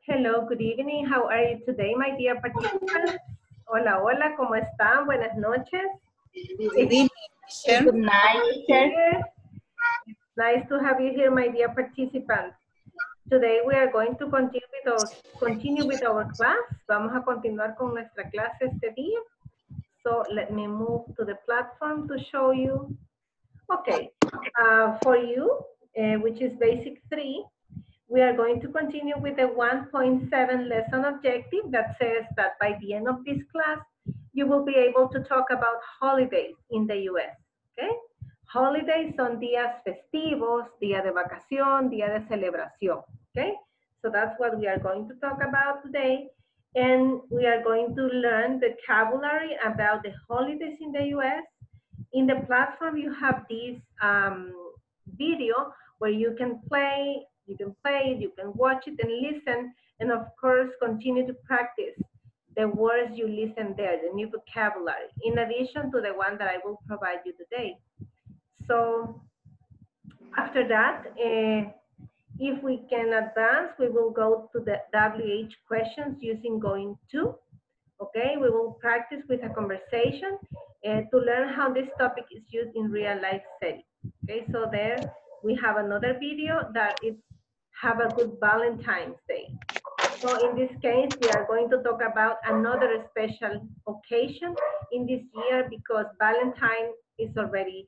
Hello, good evening. How are you today, my dear participants? Hola, hola, ¿cómo están? Buenas noches. Good evening, teacher. Good night, teacher. It's nice to have you here, my dear participants. Today we are going to continue with our class. Vamos a continuar con nuestra clase este día. So let me move to the platform to show you. Okay, for you, which is basic 3, we are going to continue with the 1.7 lesson objective that says that by the end of this class, you will be able to talk about holidays in the US, okay? Holidays son días festivos, día de vacación, día de celebración, okay? So that's what we are going to talk about today. And we are going to learn vocabulary about the holidays in the US. In the platform, you have this video where you can play, you can watch it and listen, and of course, continue to practice the words you listen there, the new vocabulary, in addition to the one that I will provide you today. So after that, if we can advance, we will go to the WH questions using going to. Okay, we will practice with a conversation to learn how this topic is used in real life setting. Okay, so there we have another video that is have a good Valentine's Day. So in this case, we are going to talk about another special occasion in this year because Valentine is already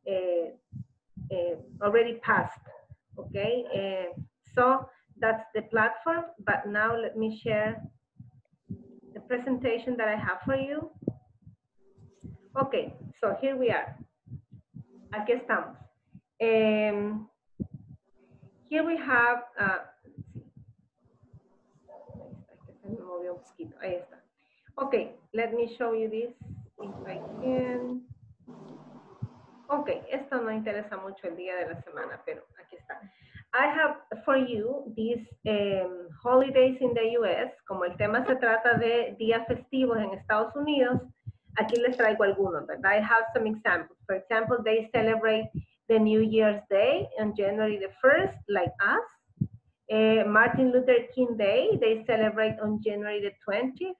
passed. Okay, so that's the platform. But now let me share the presentation that I have for you. Okay, so here we are. Aquí estamos. Here we have, ahí está. Okay, let me show you this if I can. Okay, esto no interesa mucho el día de la semana, pero aquí está. I have for you these holidays in the US. Como el tema se trata de días festivos en Estados Unidos, aquí les traigo algunos, ¿verdad? I have some examples. For example, they celebrate the New Year's Day on January the 1st, like us. Martin Luther King Day, they celebrate on January the 20th.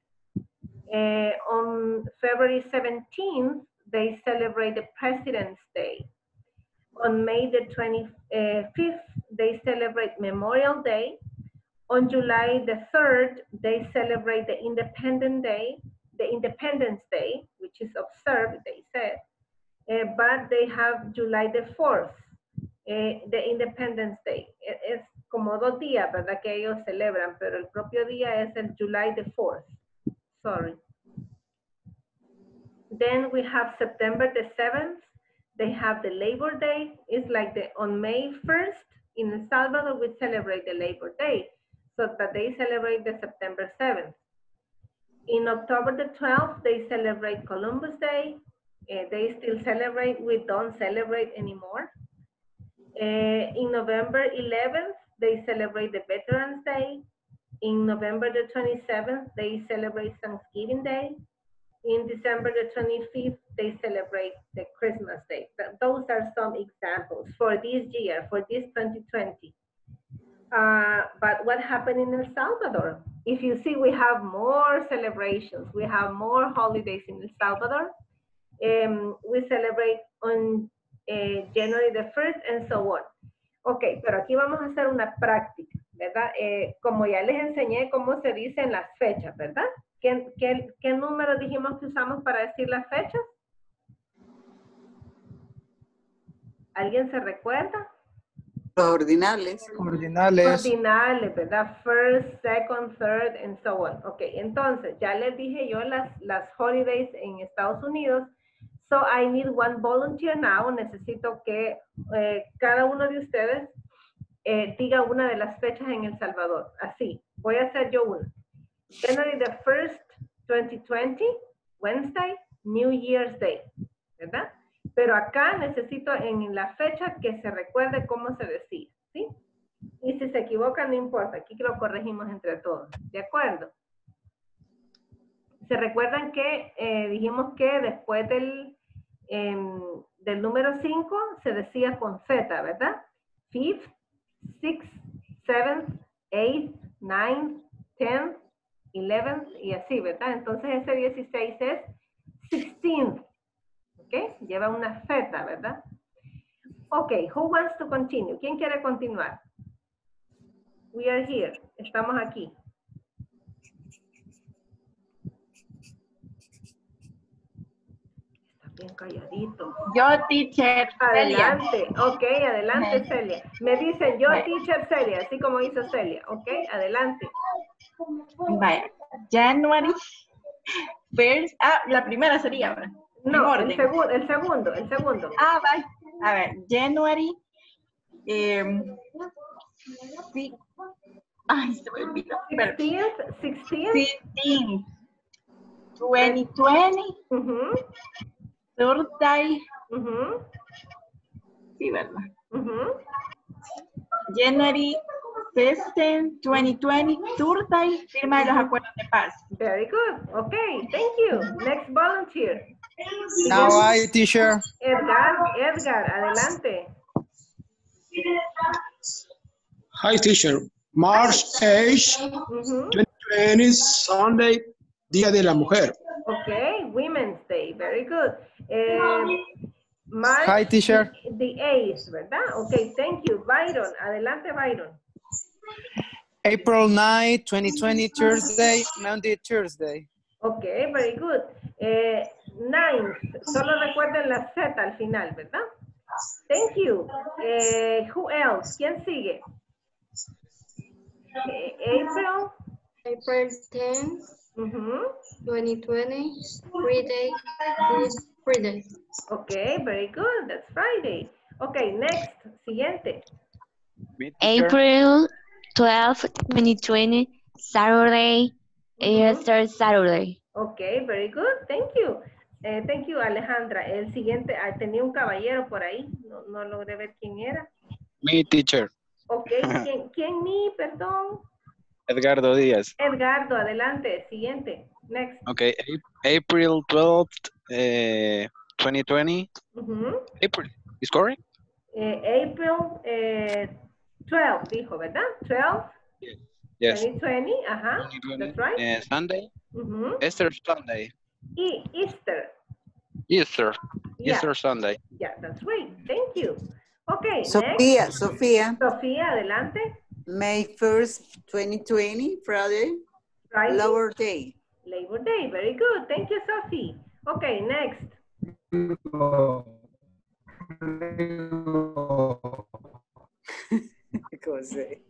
On February 17th, they celebrate the President's Day. On May the 25th, they celebrate Memorial Day. On July the 3rd, they celebrate the Independence Day, which is observed, they said. But they have July the 4th, the Independence Day. Es como 2 días, ¿verdad? Que ellos celebran, pero el propio día es el July the 4th. Sorry. Then we have September the 7th. They have the Labor Day. It's like on May 1st in El Salvador, we celebrate the Labor Day. So that they celebrate the September 7th. In October the 12th, they celebrate Columbus Day. They still celebrate, we don't celebrate anymore. In November 11th, they celebrate the Veterans Day. In November the 27th, they celebrate Thanksgiving Day. In December the 25th, they celebrate the Christmas Day. Those are some examples for this year, for this 2020. But what happened in El Salvador? If you see, we have more celebrations. We have more holidays in El Salvador. We celebrate on January the 1st and so on. Ok, pero aquí vamos a hacer una práctica, ¿verdad? Como ya les enseñé cómo se dicen las fechas, ¿verdad? ¿Qué número dijimos que usamos para decir las fechas? ¿Alguien se recuerda? Los ordinales. Ordinales, ¿verdad? First, second, third, and so on. Ok, entonces, ya les dije yo las holidays en Estados Unidos. So, I need one volunteer now. Necesito que cada uno de ustedes diga una de las fechas en El Salvador. Así, voy a hacer yo una. January the 1st, 2020, Wednesday, New Year's Day, ¿verdad? Pero acá necesito en la fecha que se recuerde cómo se decía, ¿sí? Y si se equivoca, no importa, aquí lo corregimos entre todos, ¿de acuerdo? ¿Se recuerdan que dijimos que después del número 5 se decía con Z, ¿verdad? 5th, 6th, 7th, 8th, 9th, 10th, 11th y así, ¿verdad? Entonces ese 16 es 16th. ¿Ok? Lleva una Z, ¿verdad? Ok, who wants to continue? ¿Quién quiere continuar? We are here. Estamos aquí. Está bien calladito. Yo, teacher. Celia. Adelante. Ok, adelante, Celia. Me dicen yo, teacher Celia, así como hizo Celia. Ok, adelante. Vaya. January 1st. Ah, la primera sería, ¿verdad? En No, orden. el segundo. Ah, vaya. A ver, January. Sí. Ay, se me olvidó. 16th. 16. 2020. Ujú, Thursday. ujú, Sí, ¿verdad? ujú. January 16, 2020, Thursday, firma de los acuerdos de paz. Very good. Ok, thank you. Next volunteer. Now I, teacher. Edgar, adelante. Hi, teacher. March 8, Ujú. 2020, Sunday, Día de la Mujer. Ok, Women's Day. Very good. March Hi, teacher. the 8th, ¿verdad? Ok, thank you. Byron, adelante, Byron. April 9, 2020, Thursday, Monday, Tuesday. Ok, very good. 9th, solo recuerden la Z al final, ¿verdad? Thank you. Who else? ¿Quién sigue? April. April 10, Ujú. 2020, Friday. Ok, very good. That's Friday. Ok, next. Siguiente. Me, teacher. April 12, 2020, Saturday, Easter Saturday. Ok, very good. Thank you. Thank you, Alejandra. El siguiente, tenía un caballero por ahí. No logré ver quién era. Me, teacher. Ok, ¿quién ni? Perdón. Edgardo Díaz. Edgardo, adelante. Siguiente. Next. Okay, April 12th, 2020. Ujú. April, is correct? April 12, dijo, ¿verdad? 12, Yes. 2020. Ajá. 2020. That's right. Sunday, Ujú. Easter Sunday. Easter. Easter. Yeah. Easter Sunday. Yeah, that's right. Thank you. Okay, Sofía, next. Sofía, Sofía, adelante. May 1st, 2020, Friday, Friday. Labor Day. Labor Day. Very good. Thank you, Sophie. Okay, next. José.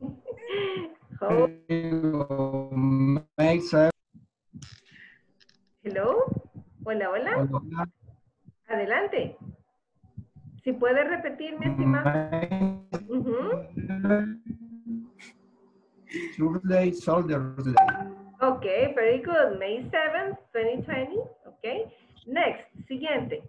Hello. Hola, hola. Adelante. Si puede repetir, mi estimado. Tuesday, Soldiers Day. Okay, very good. May 7th, 2020. Okay. Next, siguiente.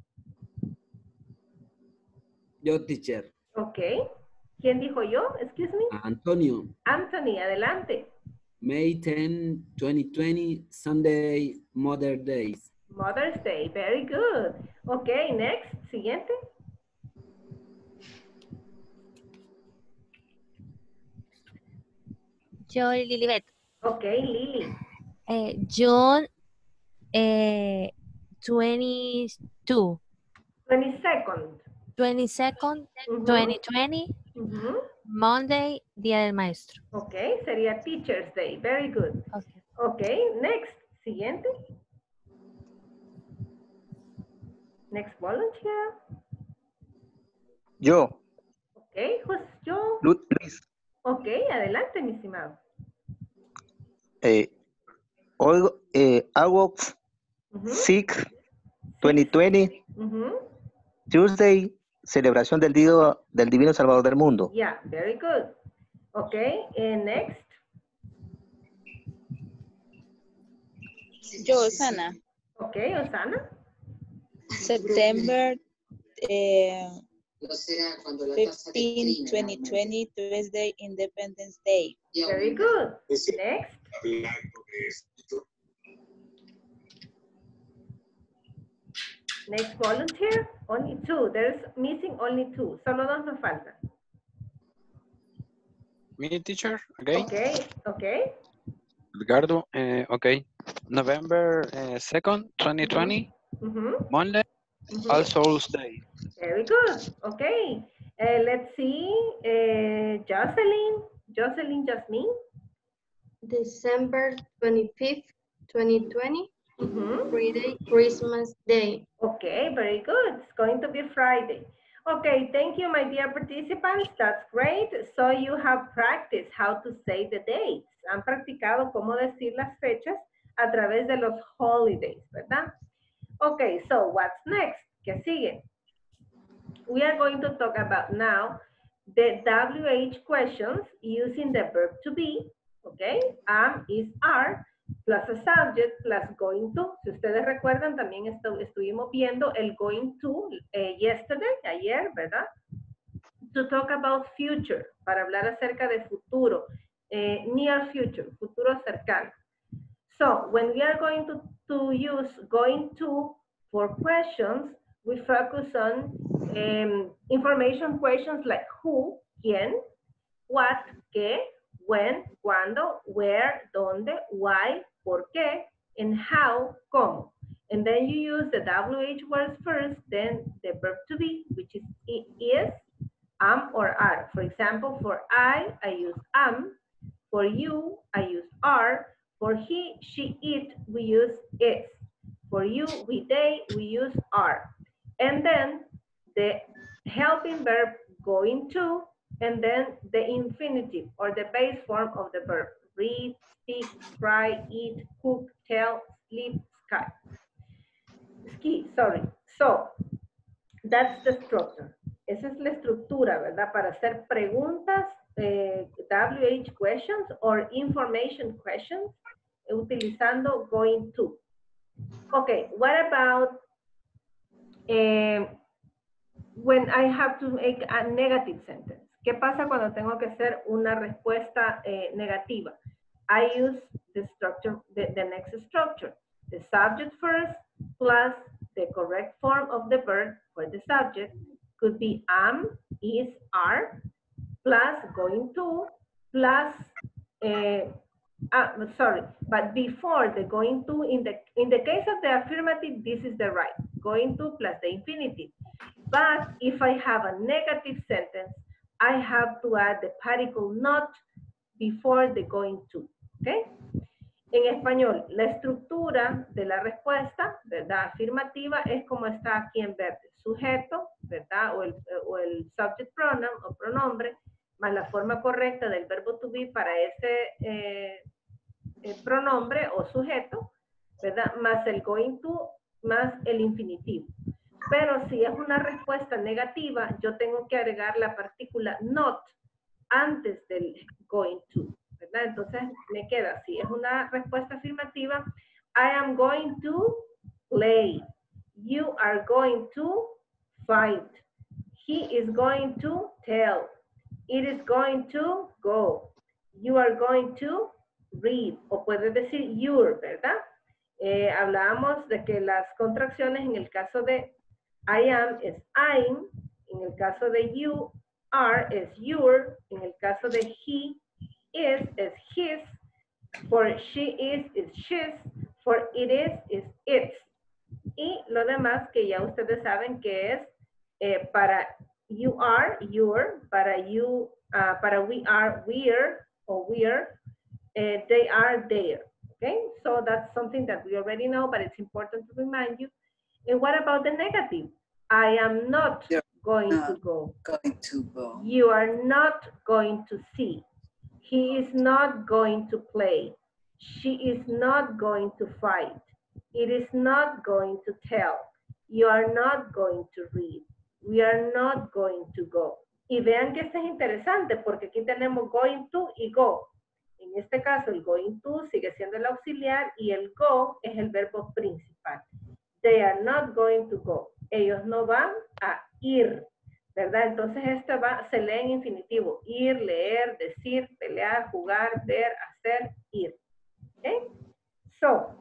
Yo, teacher. Okay. ¿Quién dijo yo? Excuse me. Antonio. Anthony, adelante. May 10, 2020, Sunday, Mother's Day. Mother's Day. Very good. Okay, next, siguiente. Yo, Lilibet. Okay, Lily. June 22, 22nd. 22nd, Ujú. 2020, Ujú. Monday, Día del Maestro. Okay, sería Teacher's Day. Very good. Okay. Okay, next, siguiente. Next volunteer. Yo, Okay, who's yo? Luis, Okay, adelante, mi estimado. August Ujú. 6, 2020, Ujú. Tuesday, celebración del Día del Divino Salvador del Mundo. Yeah, very good. Okay, and next. Yo, Osana. Okay, Osana. September 15, 2020, Tuesday, Independence Day. Very good. Next. Next volunteer. Only two. There's missing only two. Solo dos nos faltan. Me, teacher, again. Okay, okay. Edgardo, okay. November 2nd, 2020, Monday, All Souls Day. Very good. Okay. Let's see. Jocelyn, Jasmine. December 25th, 2020, Friday, Christmas Day. Okay, very good. It's going to be Friday. Okay, thank you, my dear participants. That's great. So you have practiced how to say the dates. Han practicado cómo decir las fechas a través de los holidays, ¿verdad? Okay, so what's next? ¿Qué sigue? We are going to talk about now the WH questions using the verb to be, okay? Am, is, are, plus a subject, plus going to. Si ustedes recuerdan, también estuvimos viendo el going to yesterday, ayer, ¿verdad? To talk about future, para hablar acerca de futuro, near future, futuro cercano. So, when we are going to use going to for questions, we focus on information questions like who, quién, what, qué, when, cuándo, where, dónde, why, por qué, and how, cómo. And then you use the WH words first, then the verb to be, which is, am, or are. For example, for I use am. For you, I use are. For he, she, it, we use is. For you, we, they, we use are. And then the helping verb going to, and then the infinitive or the base form of the verb. Read, speak, cry, eat, cook, tell, sleep, ski, sorry. So, that's the structure. Esa es la estructura, ¿verdad? Para hacer preguntas, WH questions or information questions, utilizando going to. Okay, what about when I have to make a negative sentence? ¿Qué pasa cuando tengo que hacer una respuesta negativa? I use the structure, the next structure. The subject first plus the correct form of the verb for the subject could be am, is, are, plus going to, plus, sorry, but before the going to, in the case of the affirmative, this is the right, going to plus the infinitive. But if I have a negative sentence, I have to add the particle not before the going to, okay? En español, la estructura de la respuesta, ¿verdad? Afirmativa es como está aquí en verde. Sujeto, ¿verdad? O el subject pronoun o pronombre, más la forma correcta del verbo to be para ese pronombre o sujeto, ¿verdad? Más el going to, más el infinitivo. Pero si es una respuesta negativa, yo tengo que agregar la partícula not antes del going to, ¿verdad? Entonces me queda, si es una respuesta afirmativa, I am going to play. You are going to fight. He is going to tell. It is going to go. You are going to read. O puedes decir your, ¿verdad? Hablábamos de que las contracciones en el caso de I am es I'm, en el caso de you are es your, en el caso de he is his, for she is she's, for it is its. Y lo demás que ya ustedes saben que es para you are your, para you, para we are we're, or we're, they are there. Okay, so that's something that we already know, but it's important to remind you. And what about the negative? I am not going to go. You are not going to see. He is not going to play. She is not going to fight. It is not going to tell. You are not going to read. We are not going to go. Y vean que esto es interesante porque aquí tenemos going to y go. En este caso el going to sigue siendo el auxiliar y el go es el verbo principal. They are not going to go. Ellos no van a ir, ¿verdad? Entonces esto se lee en infinitivo. Ir, leer, decir, pelear, jugar, ver, hacer, ir. Okay? So,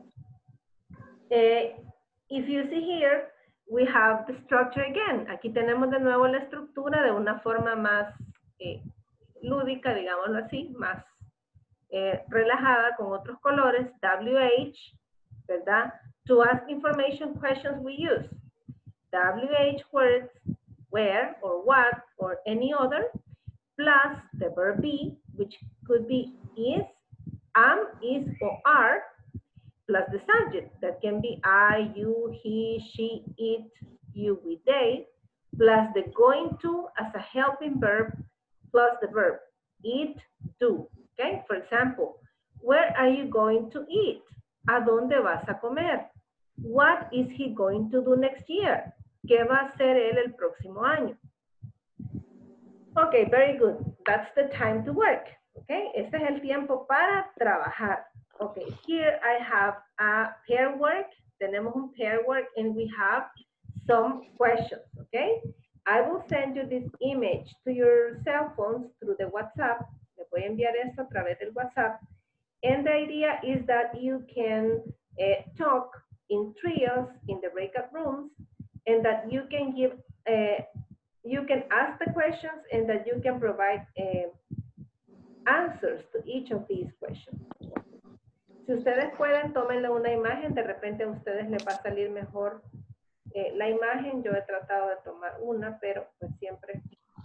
if you see here, we have the structure again. Aquí tenemos de nuevo la estructura de una forma más lúdica, digámoslo así, más relajada con otros colores, WH, ¿verdad? To ask information questions we use. WH words, where or what or any other, plus the verb be, which could be is, am, is, or are, plus the subject, that can be I, you, he, she, it, you, we, they, plus the going to as a helping verb, plus the verb, eat, do, okay? For example, where are you going to eat? ¿A dónde vas a comer? What is he going to do next year? ¿Qué va a hacer él el próximo año? Okay, very good. That's the time to work. Okay, este es el tiempo para trabajar. Okay, here I have a pair work. Tenemos un pair work and we have some questions. Okay, I will send you this image to your cell phones through the WhatsApp. Le voy a enviar esto a través del WhatsApp. And the idea is that you can talk in trios in the breakout rooms and that you can give you can ask the questions and that you can provide answers to each of these questions. Si ustedes pueden, tómenle una imagen, de repente a ustedes les va a salir mejor la imagen. Yo he tratado de tomar una, pero pues siempre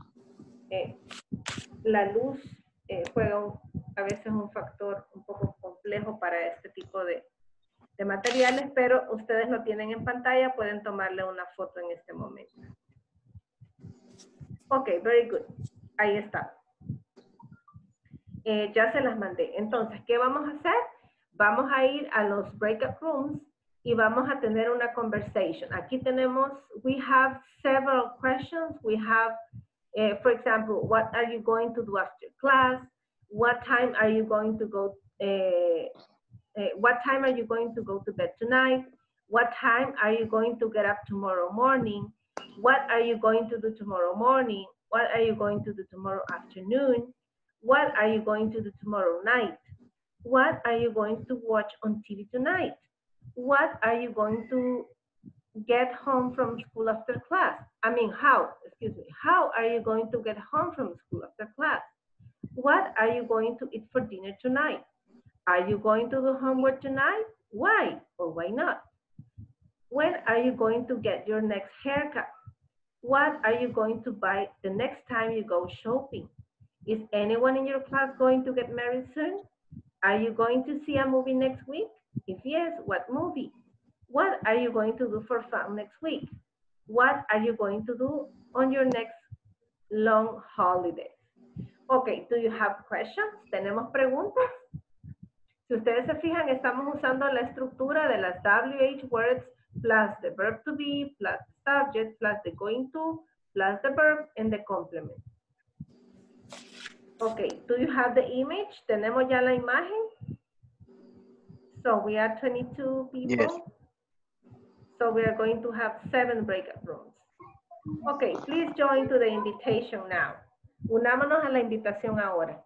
la luz juega a veces un factor un poco complejo para este tipo de materiales, pero ustedes lo tienen en pantalla, pueden tomarle una foto en este momento. Ok, very good. Ahí está. Ya se las mandé. Entonces, ¿qué vamos a hacer? Vamos a ir a los breakout rooms y vamos a tener una conversation. Aquí tenemos, we have several questions. We have, for example, what are you going to do after class? What time are you going to go, what time are you going to go to bed tonight? What time are you going to get up tomorrow morning? What are you going to do tomorrow morning? What are you going to do tomorrow afternoon? What are you going to do tomorrow night? What are you going to watch on TV tonight? What are you going to get home from school after class? How are you going to get home from school after class? What are you going to eat for dinner tonight? Are you going to do homework tonight? Why or why not? When are you going to get your next haircut? What are you going to buy the next time you go shopping? Is anyone in your class going to get married soon? Are you going to see a movie next week? If yes, what movie? What are you going to do for fun next week? What are you going to do on your next long holiday? Okay, do you have questions? ¿Tenemos preguntas? Si ustedes se fijan, estamos usando la estructura de las WH words plus the verb to be, plus the subject, plus the going to, plus the verb, and the complement. Okay, do you have the image? ¿Tenemos ya la imagen? So we are 22 people. Yes. So we are going to have 7 breakout rooms. Okay, please join to the invitation now. Unámonos a la invitación ahora.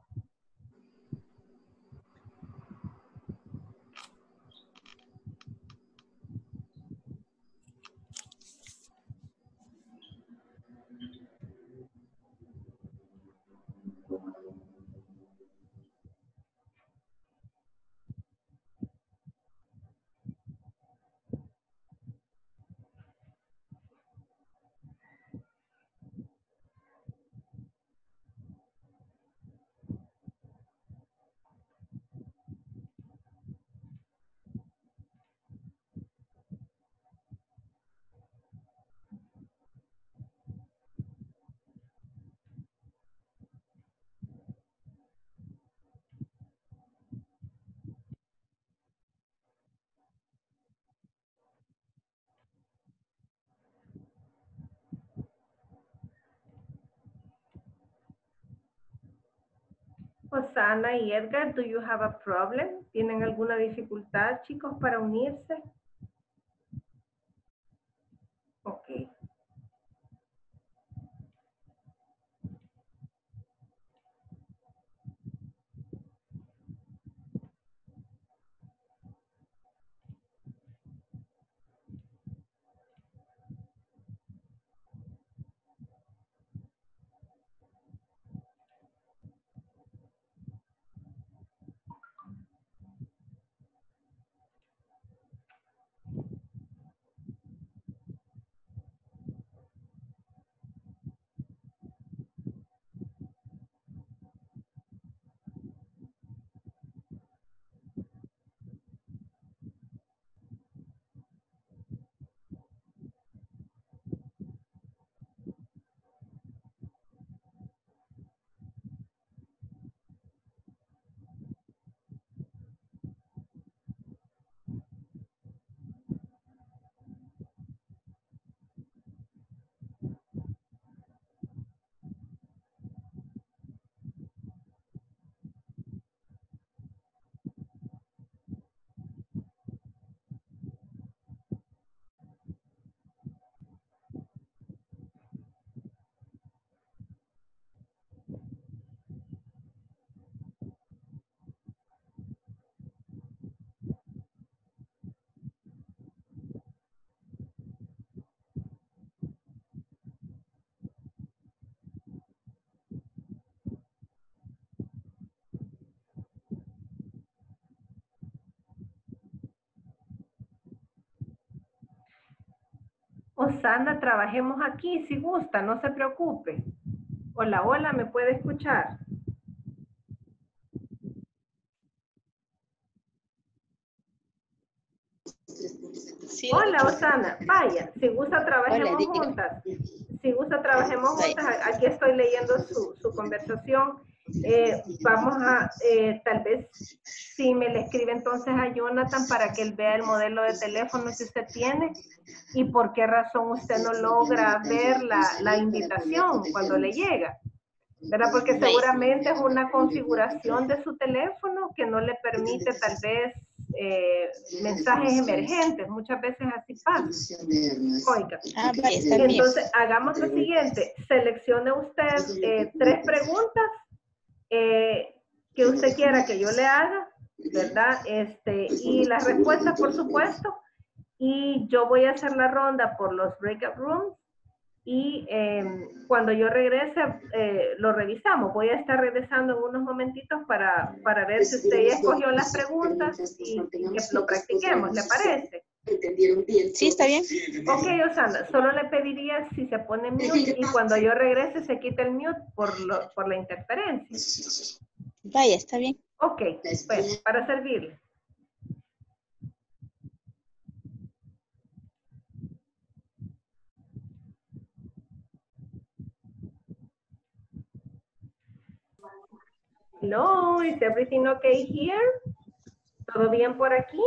Osana y Edgar, do you have a problem? ¿Tienen alguna dificultad, chicos, para unirse? Ok. Osana, trabajemos aquí si gusta, no se preocupe. Hola, hola, ¿me puede escuchar? Sí, Hola, Osana. Vaya, si gusta, trabajemos Hola, diga. juntas. Si gusta, trabajemos juntas. Aquí estoy leyendo su conversación. Vamos a, tal vez, si me le escribe entonces a Jonathan para que él vea el modelo de teléfono que usted tiene y por qué razón usted no logra ver la invitación cuando le llega. ¿Verdad? Porque seguramente es una configuración de su teléfono que no le permite tal vez mensajes emergentes. Muchas veces así pasa. Oiga. Está bien. Entonces, hagamos lo siguiente. Seleccione usted 3 preguntas que usted quiera que yo le haga, ¿verdad? Y las respuestas, por supuesto. Y yo voy a hacer la ronda por los breakout rooms. Y cuando yo regrese, lo revisamos. Voy a estar regresando en unos momentitos para ver si usted ya escogió las preguntas y que lo practiquemos. ¿Le parece? Sí, está bien. Ok, Osana, solo le pediría si se pone mute y cuando yo regrese se quita el mute por la interferencia. Vaya, está bien. Ok, pues, para servirle. Hello, is everything okay here? ¿Todo bien por aquí?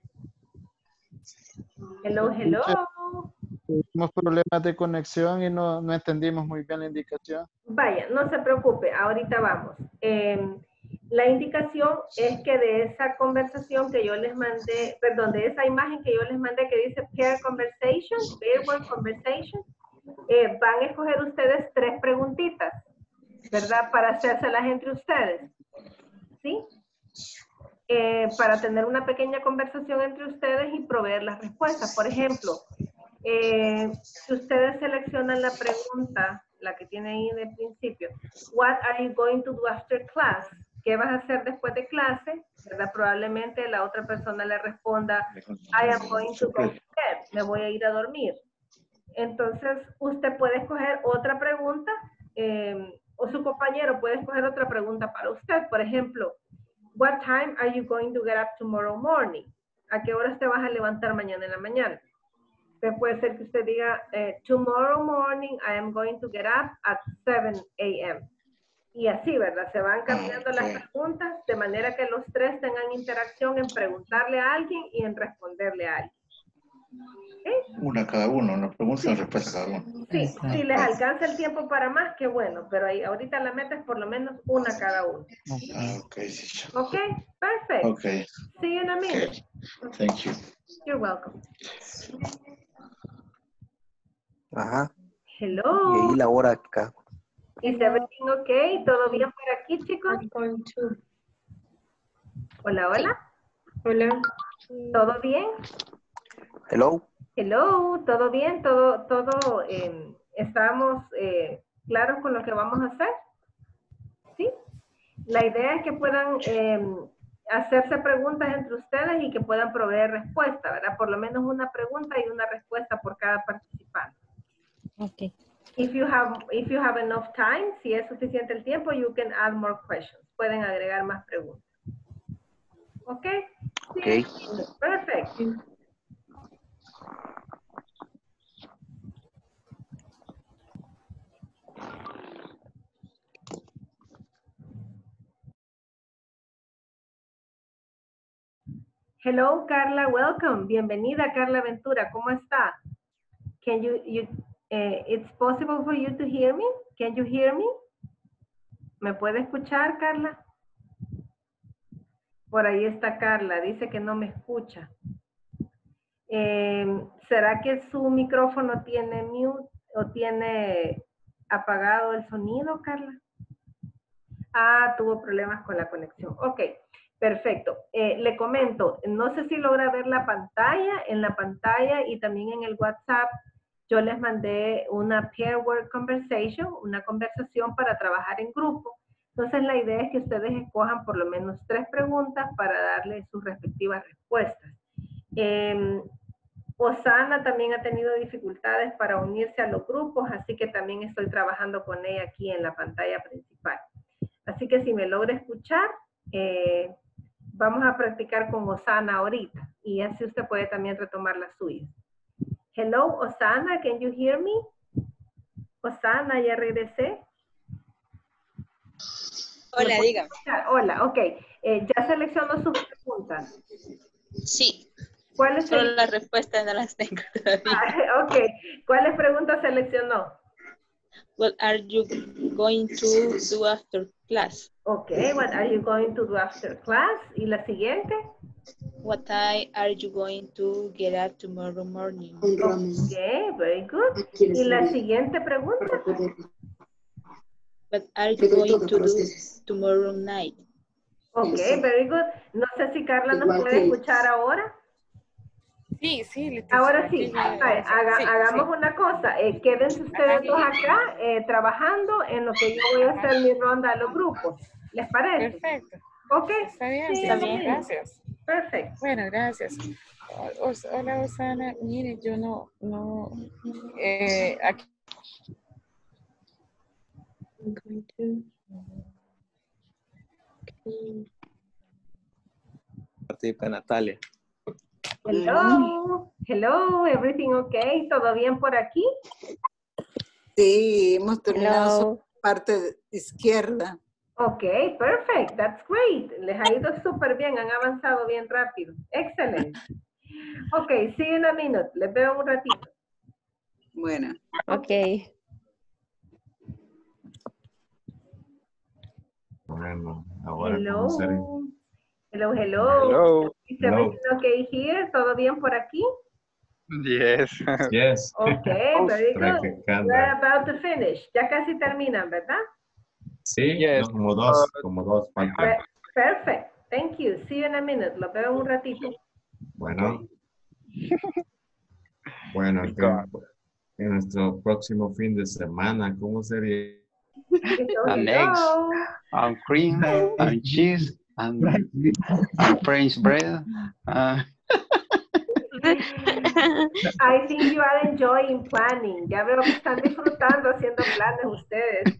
Hello, hello. Tuvimos problemas de conexión y no entendimos muy bien la indicación. Vaya, no se preocupe, ahorita vamos. La indicación es que de esa conversación que yo les mandé, perdón, de esa imagen que yo les mandé que dice pair conversation, pair word conversation, van a escoger ustedes 3 preguntitas, ¿verdad? Para hacérselas entre ustedes, ¿sí? Para tener una pequeña conversación entre ustedes y proveer las respuestas. Por ejemplo, si ustedes seleccionan la pregunta, la que tiene ahí de principio, what are you going to do after class? ¿Qué vas a hacer después de clase? ¿Verdad? Probablemente la otra persona le responda, I am going to go to bed. Me voy a ir a dormir. Entonces, usted puede escoger otra pregunta o su compañero puede escoger otra pregunta para usted. Por ejemplo, what time are you going to get up tomorrow morning? ¿A qué hora te vas a levantar mañana en la mañana? Puede ser que usted diga, tomorrow morning I am going to get up at 7 a.m. Y así, ¿verdad? Se van cambiando las preguntas de manera que los 3 tengan interacción en preguntarle a alguien y en responderle a alguien. ¿Sí? Una cada uno, una pregunta y respuesta cada uno. Sí, si les alcanza el tiempo para más, qué bueno, pero ahí ahorita la meta es por lo menos una cada uno. Ok, sí. Ok, perfect. Ok. See you in a minute. Okay. Thank you. You're welcome. Ajá. Hello. Y ahí la hora acá. Is everything okay? ¿Todo bien por aquí, chicos? Hola, hola. Hola. ¿Todo bien? Hello. Hello, ¿todo bien? ¿Todo estamos claros con lo que vamos a hacer? ¿Sí? La idea es que puedan hacerse preguntas entre ustedes y que puedan proveer respuesta, ¿verdad? Por lo menos una pregunta y una respuesta por cada participante. Okay. If you have enough time, si es suficiente el tiempo, you can add more questions. Pueden agregar más preguntas. ¿Ok? Okay. Perfect. Hello, Carla, welcome. Bienvenida, Carla Ventura. ¿Cómo está? Can it's possible for you to hear me? Can you hear me? ¿Me puede escuchar, Carla? Por ahí está Carla, dice que no me escucha. ¿Será que su micrófono tiene mute o tiene apagado el sonido, Carla? Ah, tuvo problemas con la conexión. Ok, perfecto. Le comento, no sé si logra ver la pantalla. En la pantalla y también en el WhatsApp, yo les mandé una pair word conversation, una conversación para trabajar en grupo. Entonces, la idea es que ustedes escojan por lo menos 3 preguntas para darle sus respectivas respuestas. Osana también ha tenido dificultades para unirse a los grupos, así que también estoy trabajando con ella aquí en la pantalla principal. Así que si me logra escuchar, vamos a practicar con Osana ahorita y así usted puede también retomar las suyas. Hello, Osana, can you hear me? Osana, ya regresé. Hola, dígame. Hola, ok. ¿Ya seleccionó sus preguntas? Sí. ¿Cuáles Solo las respuestas no las tengo todavía. Ok. ¿Cuáles preguntas seleccionó? What are you going to do after class? Ok, what are you going to do after class? ¿Y la siguiente? What time are you going to get up tomorrow morning? Ok, very good. ¿Y la siguiente pregunta? What are you going to do tomorrow night? Ok, very good. No sé si Carla nos puede escuchar ahora. Sí, sí. Ahora sí, hagamos una cosa, quédense ustedes dos acá trabajando en lo que yo voy a hacer mi ronda a los grupos. ¿Les parece? Perfecto. Ok. Está bien, Sí, está bien. Gracias. Perfecto. Bueno, gracias. Hola, Osana. Mire, yo aquí. Participa Natalia. Hello, hello, everything okay? ¿Todo bien por aquí? Sí, hemos terminado su parte izquierda. Ok, perfect, that's great. Les ha ido súper bien, han avanzado bien rápido. Excelente. Ok, see you in a minute. Les veo un ratito. Bueno. Ok. Bueno, ahora Hello. cómo será. Hello, hello. Hello. Is everything okay here? ¿Todo bien por aquí? Yes. Yes. Okay, very good. Practicando. We're about to finish. Ya casi terminan, ¿verdad? Sí, Yes. no, como dos faltan. Perfect. Thank you. See you in a minute. Lo veo en un ratito. Bueno. Bueno, en nuestro próximo fin de semana, ¿cómo sería? And eggs, and cream, and cheese, and French bread. I think you are enjoying planning. Ya veo que están disfrutando haciendo planes ustedes.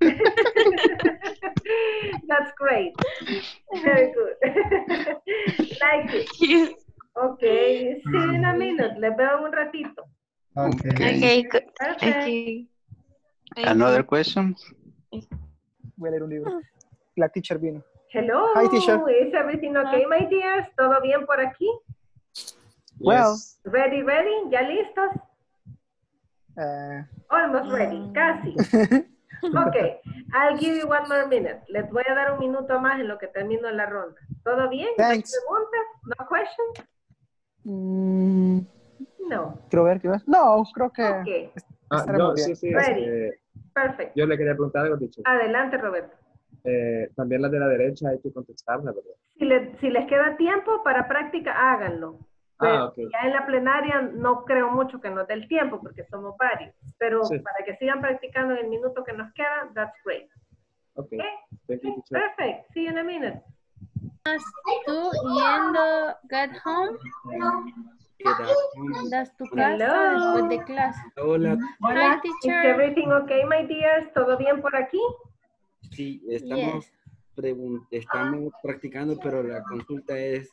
That's great. Very good. Like it. Okay, see you in a minute. Les veo en un ratito. Okay. Good. Perfect. Another question? Voy a leer un libro. La teacher vino. Hello. Hi, teacher. Is everything okay, my dears? ¿Todo bien por aquí? Well. Ready? ¿Ya listos? Almost ready. Casi. Okay. I'll give you one more minute. Les voy a dar un minuto más en lo que termino la ronda. ¿Todo bien? Thanks. ¿No preguntas? ¿No questions? No. Quiero ver. No, creo que... Okay. No, sí. Ready. Perfect. Yo le quería preguntar algo, teacher. Adelante, Roberto. También las de la derecha hay que contestarla, ¿verdad? Si les queda tiempo para práctica, háganlo. Pero Okay. ya en la plenaria no creo mucho que nos dé el tiempo porque somos varios. Pero sí, para que sigan practicando en el minuto que nos queda, that's great. Okay. Thank you, teacher. Perfect. See you in a minute. ¿Tú yendo get home? ¿Das tu casa después de clase? Hola. Hola. Hi, Is teacher. everything okay, my dears? ¿Todo bien por aquí? Sí, estamos, estamos practicando, pero la consulta es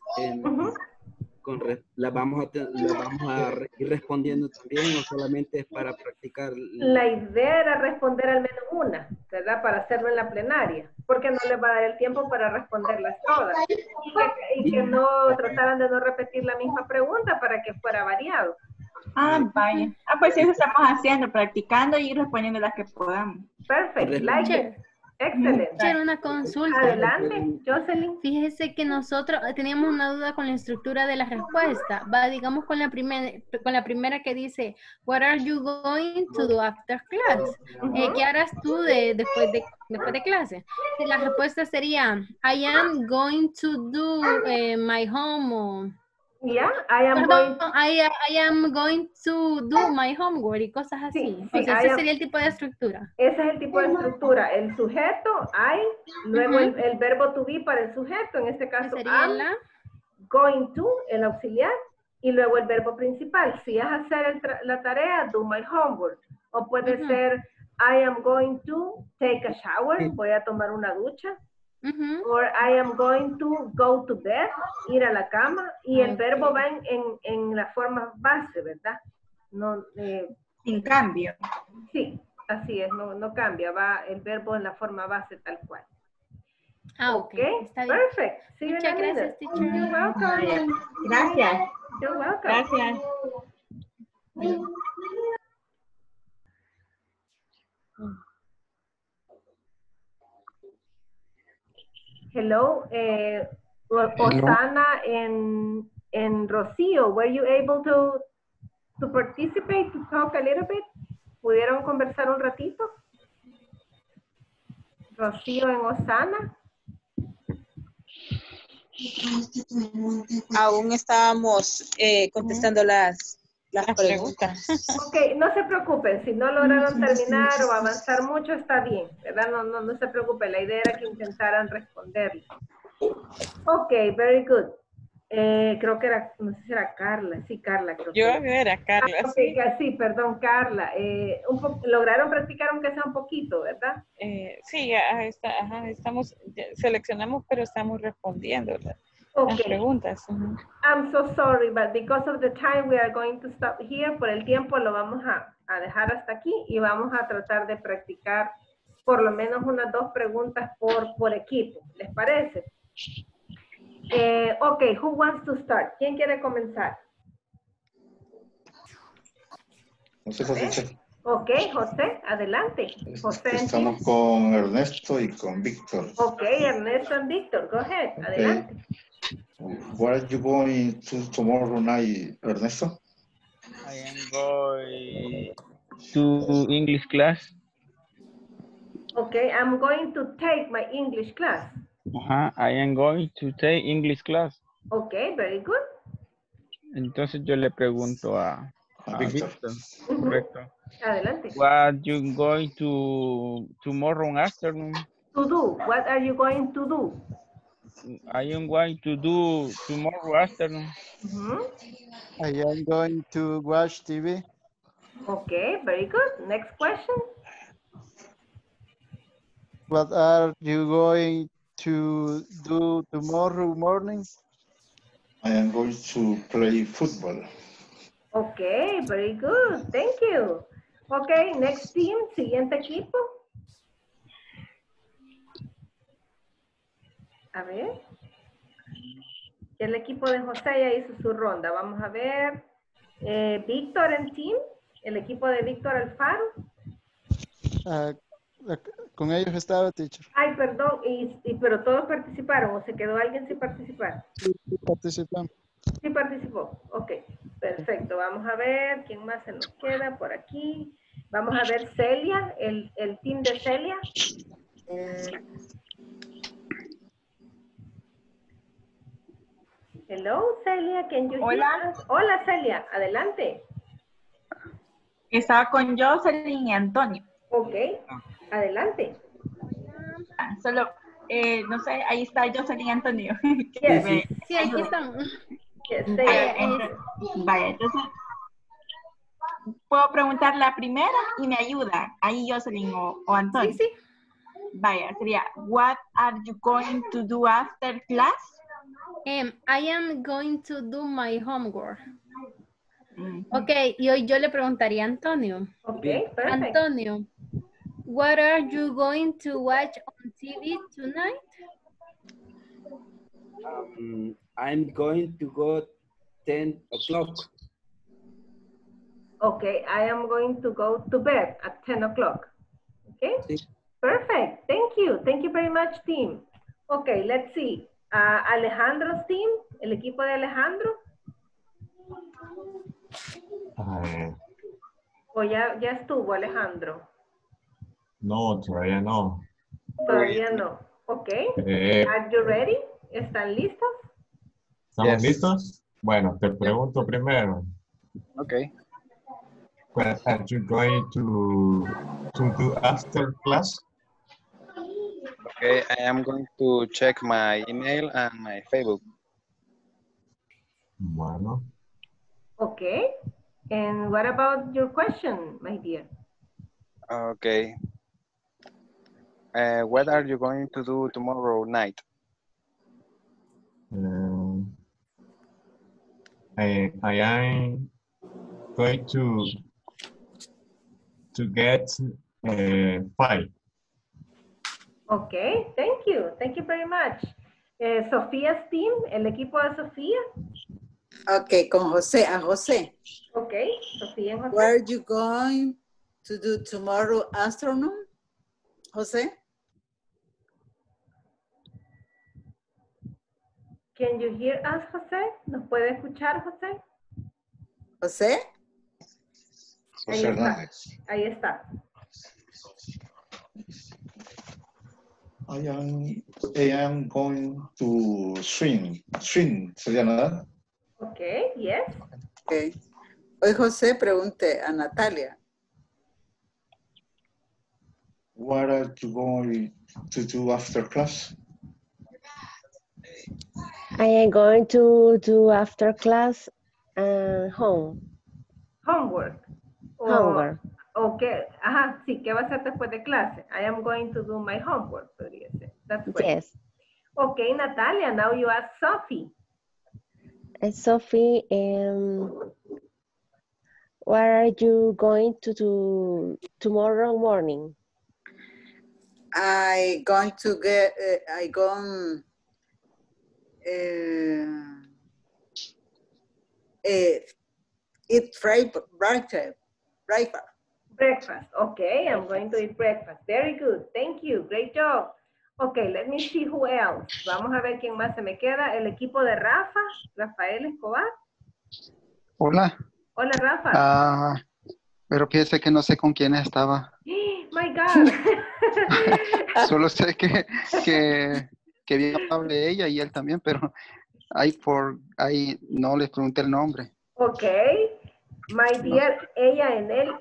la vamos a ir respondiendo también o solamente es para practicar. La idea era responder al menos una, ¿verdad? Para hacerlo en la plenaria, porque no les va a dar el tiempo para responderlas todas. Y que no trataran de no repetir la misma pregunta para que fuera variado. Vaya. Pues eso estamos haciendo, practicando y respondiendo las que podamos. Perfecto. Like it. Excelente. Quiero una consulta. Adelante, Jocelyn. Fíjese que nosotros teníamos una duda con la estructura de la respuesta. Digamos con la primera que dice, what are you going to do after class? ¿Qué harás tú después de clase? La respuesta sería, I am going to do my home. Yeah, I am going to do my homework y cosas así. Sí, o sea, ese sería el tipo de estructura. Ese es el tipo de estructura. El sujeto, I, luego el verbo to be para el sujeto, en este caso, sería going to, el auxiliar, y luego el verbo principal. Si es hacer la tarea, do my homework. O puede ser, I am going to take a shower, voy a tomar una ducha. Or I am going to go to bed, ir a la cama. Y el verbo va en la forma base, ¿verdad? No, sin cambio. Sí, así es, no cambia, va el verbo en la forma base tal cual. Okay, está bien. Perfect. Muchas gracias, teacher. You're welcome. Gracias. You're welcome. Gracias. Hello, Osana and Rocío, were you able to participate, to talk a little bit? ¿Pudieron conversar un ratito? Rocío en Osana. Aún estábamos contestando las preguntas. Ok, no se preocupen, si no lograron terminar o avanzar mucho, está bien, ¿verdad? No se preocupen, la idea era que intentaran responderle. Ok, very good. Creo que era, no sé si era Carla, sí, Carla. Creo Yo que era Carla, okay, sí, perdón, Carla. Lograron practicar aunque sea un poquito, ¿verdad? Sí, estamos, seleccionamos, pero estamos respondiendo las preguntas. I'm so sorry, but because of the time we are going to stop here. Por el tiempo lo vamos a dejar hasta aquí y vamos a tratar de practicar por lo menos unas 2 preguntas por equipo. ¿Les parece? Ok, who wants to start? ¿Quién quiere comenzar? José. Ok, José, adelante. José, Estamos con Ernesto y con Víctor. Ok, Ernesto and Víctor, go ahead, adelante. Where are you going to tomorrow night, Ernesto? I am going to English class. Okay, I'm going to take my English class. I am going to take English class. Okay, very good. Entonces yo le pregunto a Víctor. Correcto. Adelante. What you going to tomorrow afternoon? To do. What are you going to do? I am going to do tomorrow afternoon. I am going to watch TV. Okay, very good. Next question. What are you going to do tomorrow morning? I am going to play football. Okay, very good. Thank you. Okay, next team, siguiente equipo. A ver. El equipo de José ya hizo su ronda. Vamos a ver. Víctor en team. El equipo de Víctor Alfaro. Con ellos estaba, teacher. Ay, perdón. Pero todos participaron. ¿O se quedó alguien sin participar? Sí, participamos. Sí participó. Ok, perfecto. Vamos a ver quién más se nos queda por aquí. Vamos a ver Celia, el team de Celia. Hello, Celia, can you hear us? Hola, Celia, adelante. Estaba con Jocelyn y Antonio. Ok, adelante. Solo, no sé, ahí está Jocelyn y Antonio. Yes. Sí, aquí están. Vaya, entonces, puedo preguntar la primera y me ayuda. Ahí Jocelyn o Antonio. Sí. Vaya, sería, what are you going to do after class? I am going to do my homework. Ok, y hoy yo le preguntaría a Antonio. Ok, perfecto. Antonio, what are you going to watch on TV tonight? I'm going to go 10 o'clock. Okay, I am going to go to bed at 10 o'clock. Okay, sí. Perfect. Thank you. Thank you very much, team. Okay, let's see. Alejandro's team, el equipo de Alejandro. ¿O ya estuvo Alejandro? No, todavía no. Todavía no. Ok. Are you ready? ¿Están listos? ¿Estamos listos? Bueno, te pregunto primero. Okay. What are you going to do after class? Okay, I am going to check my email and my Facebook. Bueno. Okay. And what about your question, my dear? Okay. What are you going to do tomorrow night? I am going to get 5. Okay, thank you. Thank you very much. Sofía's team, el equipo de Sofía. Okay, con José, a José. Okay, Sofía and José. What are you going to do tomorrow afternoon, José? Can you hear us, José? ¿Nos puede escuchar, José? José? Ahí está. Ahí está. I am going to swim. Swim, ¿sería nada? Okay, yes. Okay. Hoy José pregunte a Natalia. What are you going to do after class? I am going to do after class home. Homework. Homework. Okay. Ajá, sí, ¿qué va a hacer después de clase? I am going to do my homework, podría ser. That's great. Yes. Okay, Natalia, now you ask Sophie. Sophie, what are you going to do tomorrow morning? I going to get, eat breakfast. Breakfast. Okay, I'm going to eat breakfast. Very good. Thank you. Great job. Okay, let me see who else. Vamos a ver quién más se me queda. El equipo de Rafa, Rafael Escobar. Hola. Hola, Rafa. Pero fíjese que no sé con quién estaba. My God. Solo sé que bien amable ella y él también, pero ahí no les pregunté el nombre. Okay. My dear, ella and él.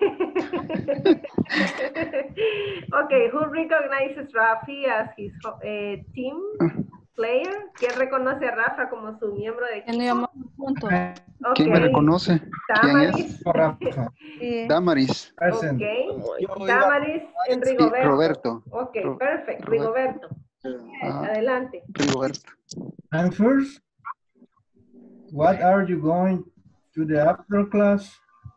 Okay, who recognizes Rafi as his team player? ¿Quién reconoce a Rafa como su miembro de equipo? Okay. ¿Quién me reconoce? Damaris. ¿Quién es? Damaris. Okay. Damaris and Rigoberto. Roberto. Okay, perfect. Rigoberto. Adelante. Rigoberto. And first, what are you going to the after class?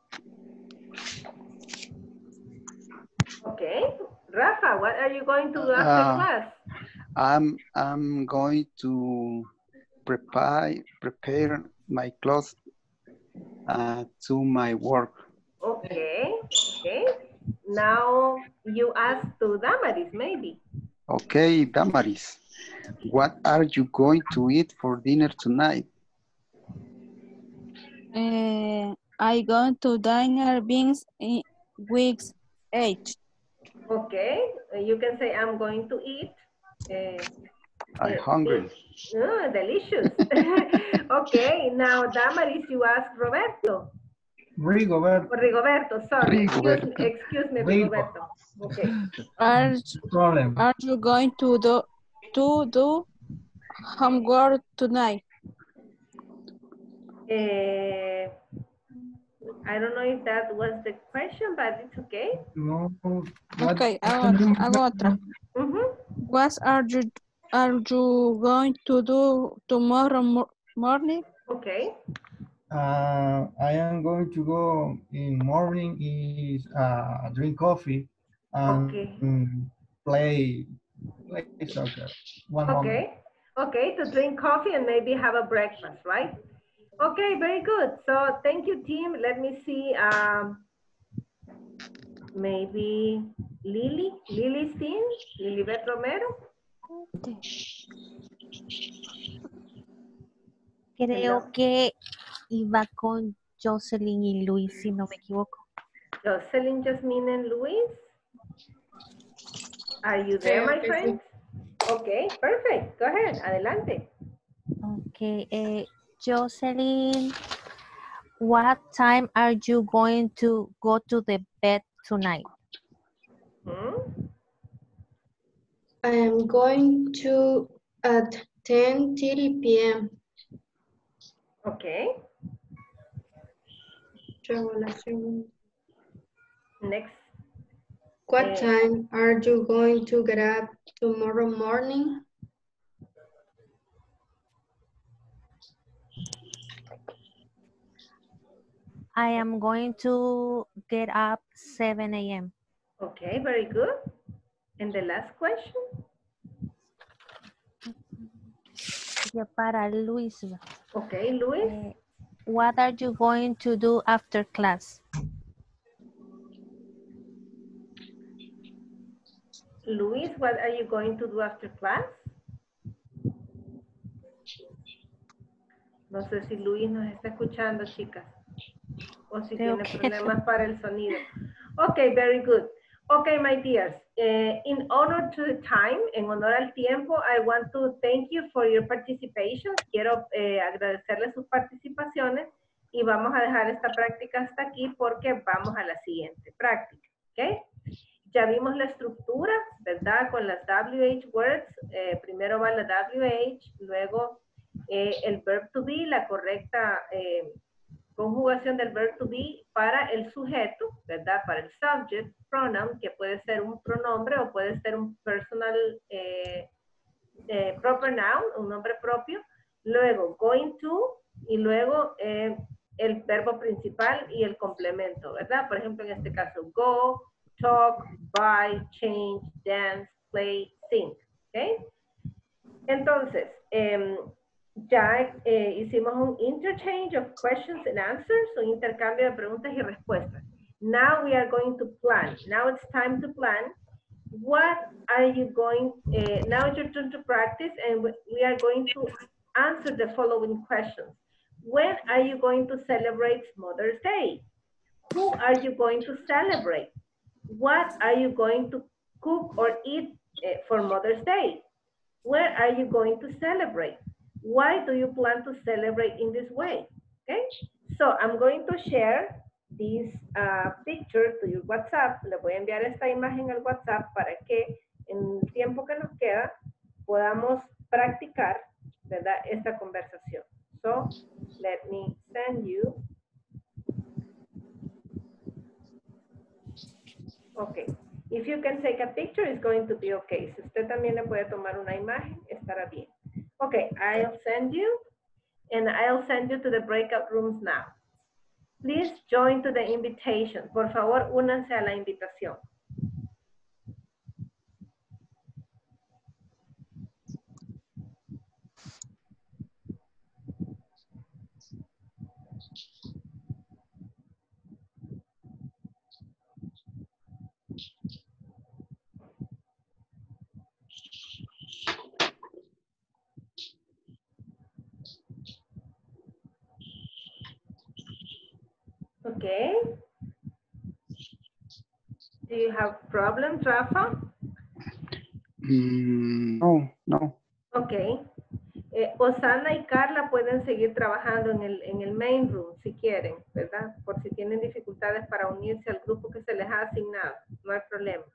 Okay. Rafa, what are you going to do after class? I'm going to prepare my clothes to my work. Okay. Okay. Now you ask to Damaris, maybe. Okay, Damaris. What are you going to eat for dinner tonight? I going to dinner beans with eggs. Okay, you can say I'm going to eat. I'm hungry. Oh, delicious. Okay, now Damaris, you ask Roberto. Rigoberto, sorry. Rigoberto. Excuse me, Rigoberto. Okay. Are you going to do homework tonight? I don't know if that was the question, but it's okay. No. Okay, hago otra. What are you going to do tomorrow morning? Okay. I am going to go in morning is drink coffee and play soccer. Okay. Okay, to drink coffee and maybe have a breakfast, right? Okay, very good. So thank you, team. Let me see. Maybe Lily's team, Lilibet Romero. Creo que iba con Jocelyn y Luis, si no me equivoco. Jocelyn, Jasmine, and Luis. Are you there, my friend? Okay, perfect. Go ahead. Adelante. Okay. Jocelyn, what time are you going to go to the bed tonight? I am going to at 10:30 p.m. Okay. Next. What time are you going to get up tomorrow morning? I am going to get up 7 a.m. Okay, very good. And the last question? Ya para Luis. Okay, Luis. What are you going to do after class? Luis, what are you going to do after class? No sé si Luis nos está escuchando, chicas. O si tiene problemas para el sonido. Okay, very good. Okay, my dears, in honor to the time, en honor al tiempo, I want to thank you for your participation. Quiero agradecerles sus participaciones y vamos a dejar esta práctica hasta aquí porque vamos a la siguiente práctica, ¿ok? Ya vimos la estructura, ¿verdad? Con las WH words, primero va la WH, luego el verb to be, la correcta conjugación del verb to be para el sujeto, ¿verdad? Para el subject pronoun, que puede ser un pronombre o puede ser un personal proper noun, un nombre propio. Luego going to y luego el verbo principal y el complemento, ¿verdad? Por ejemplo, en este caso, go, talk, buy, change, dance, play, sing, ¿ok? Entonces, ya hicimos un interchange of questions and answers, un intercambio de preguntas y respuestas. Now we are going to plan. Now it's time to plan. What are you going, now it's your turn to practice and we are going to answer the following questions. When are you going to celebrate Mother's Day? Who are you going to celebrate? What are you going to cook or eat for Mother's Day? Where are you going to celebrate? Why do you plan to celebrate in this way? Okay, so I'm going to share this picture to your WhatsApp. Le voy a enviar esta imagen al WhatsApp para que en el tiempo que nos queda podamos practicar, ¿verdad? Esta conversación. So, let me send you. Okay. If you can take a picture, it's going to be okay. Si usted también le puede tomar una imagen, estará bien. Okay, I'll send you, and I'll send you to the breakout rooms now. Please join to the invitation. Por favor, únanse a la invitación. Okay. Do you have problems, Rafa? No, no. Okay. Osana y Carla pueden seguir trabajando en el main room si quieren, ¿verdad? Por si tienen dificultades para unirse al grupo que se les ha asignado. No hay problema.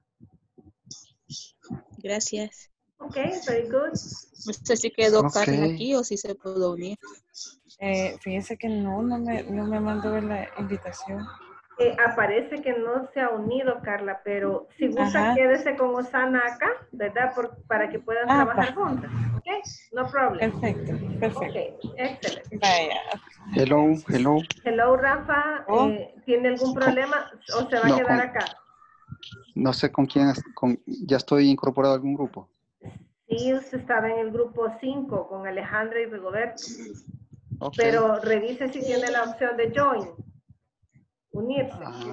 Gracias. Okay, very good. No sé si quedó Carla aquí o si se pudo unir. Fíjese que no me mandó la invitación. Aparece que no se ha unido, Carla, pero si gusta, quédese con Osana acá, ¿verdad? Para que puedan trabajar juntas. ¿Ok? No problem. Perfecto. Ok, excelente. Vaya. Hello. Hello, Rafa. ¿Tiene algún problema o se va a quedar acá? No sé con quién, ya estoy incorporado a algún grupo. Sí, usted estaba en el grupo 5 con Alejandra y Rigoberto. Okay. Pero revise si tiene la opción de join. Unirse.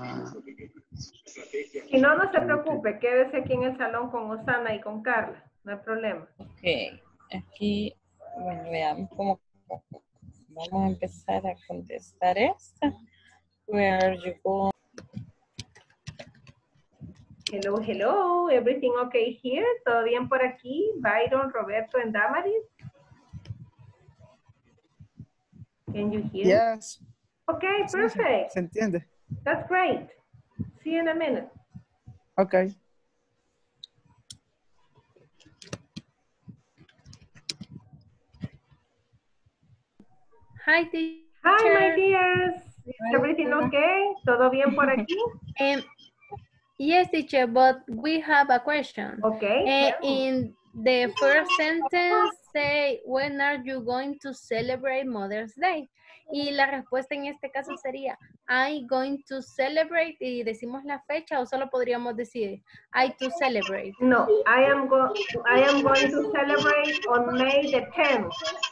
Si no, no se preocupe, quédese aquí en el salón con Osana y con Carla, no hay problema. Ok, aquí, bueno, veamos cómo vamos a empezar a contestar esta. Where are you going? Hello, everything okay here? ¿Todo bien por aquí? Byron, Roberto, and Damaris? Can you hear? Yes. Okay, perfect. Se entiende. That's great. See you in a minute. Okay. Hi, teacher. Hi, my dears. Is everything okay? ¿Todo bien por aquí? Yes, teacher, but we have a question. Okay. In the first sentence, say, when are you going to celebrate Mother's Day? Y la respuesta en este caso sería, I going to celebrate, y decimos la fecha, o solo podríamos decir, I to celebrate. No, I am going to celebrate on May the 10th.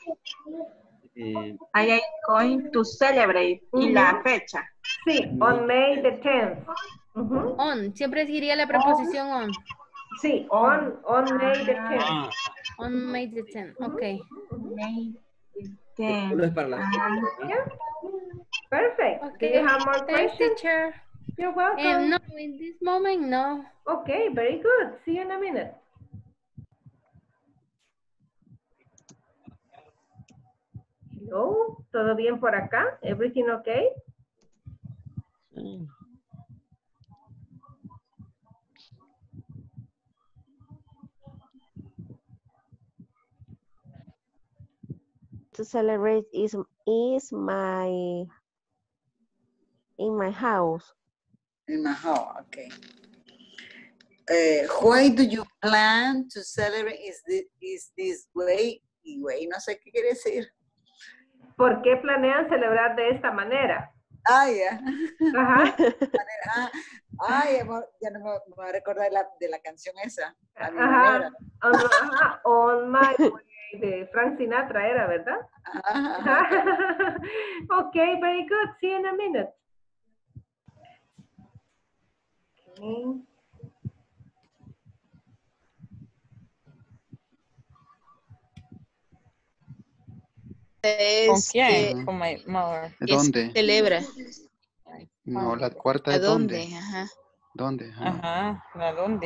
I am going to celebrate. Y la fecha. Sí, on May the 10th. On, siempre diría la preposición on. Sí, on May the 10th. On May the 10th, ok. May the 10th. Solo es para la Perfect. Okay. Do you have more Thanks, questions? teacher. You're welcome. No, in this moment, no. Okay, very good. See you in a minute. Hello, ¿todo bien por acá? Everything okay? To celebrate is my in my house. In my house, okay. Why do you plan to celebrate is this way? Y way, no sé qué quiere decir. ¿Por qué planean celebrar de esta manera? Ah, ya. Ajá. Ay, amor, ya no me voy a recordar de la canción esa. A mi Ajá. manera. On my way, de Frank Sinatra era, ¿verdad? Ajá. Okay, very good. See you in a minute. Okay. ¿Con quién? Con my mother. ¿Dónde? Celebra. No, la cuarta ¿A es dónde. dónde? Ajá. ¿Dónde? Ajá, ¿a dónde?